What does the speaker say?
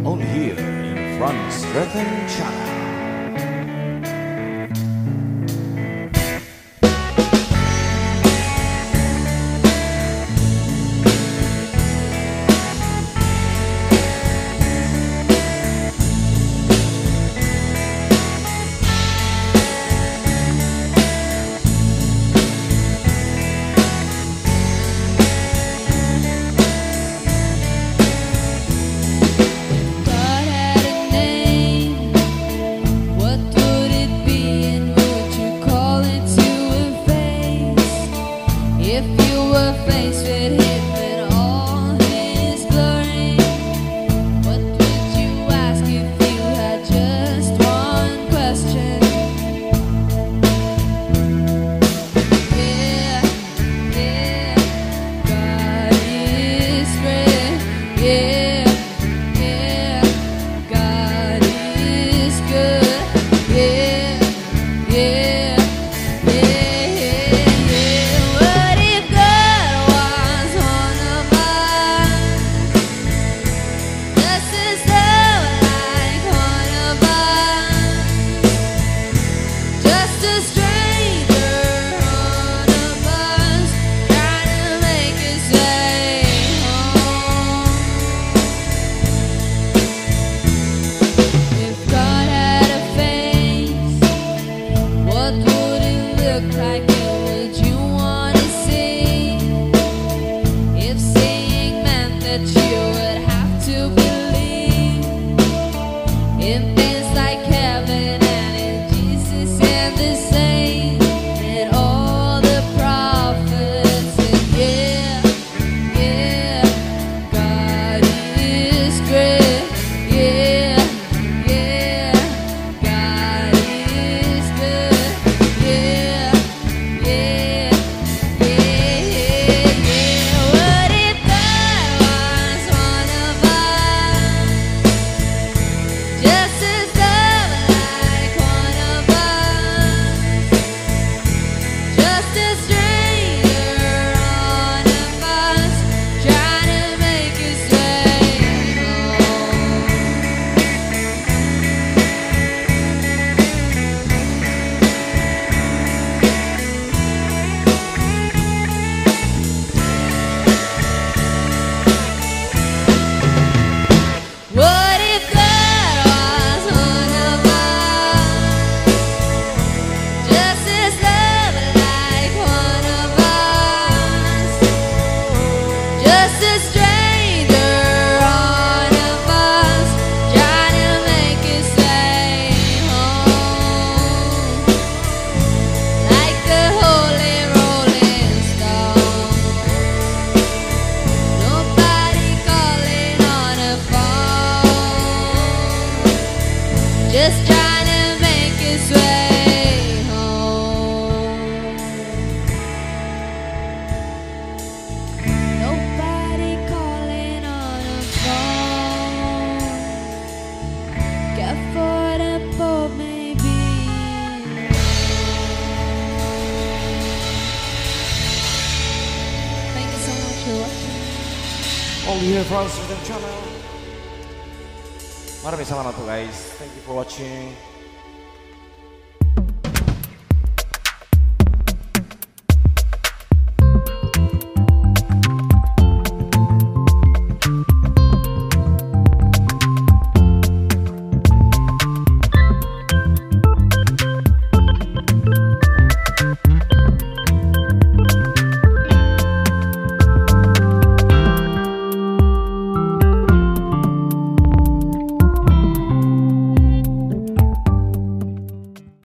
only here in Franz Stratton Channel. Faced with him in all his glory, what would you ask if you had just one question? Yeah, yeah, God is great. Yeah, yeah, God is good. Yeah, yeah. Like who would you want to see? If seeing meant that you would have to believe in things like heaven and in Jesus and the saints and all the prophets, and yeah, yeah, God is great. Yeah, yeah, God is good. Yeah. Just trying to make his way home. Nobody calling on a phone. Get for the boat, maybe. Thank you so much for watching. Only here in Franz Stratton Channel. Maraming salamat po guys. Thank you for watching.